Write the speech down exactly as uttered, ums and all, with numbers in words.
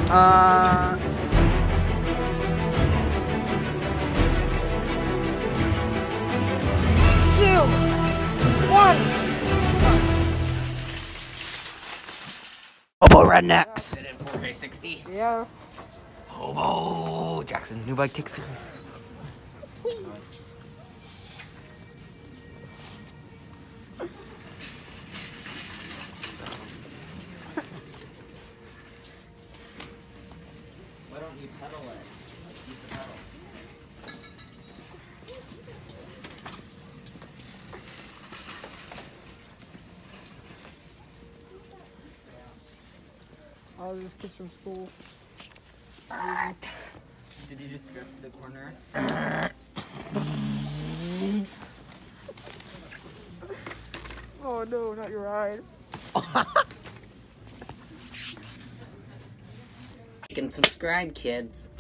Uh... Two! One! Hobo rednecks! Did it in four K sixty? Yeah. Hobo! Jackson's new bike takes. Why don't you pedal it? Use the pedal. All these kids from school. Did you just drift the corner? Oh no, not your ride. Like and subscribe, kids.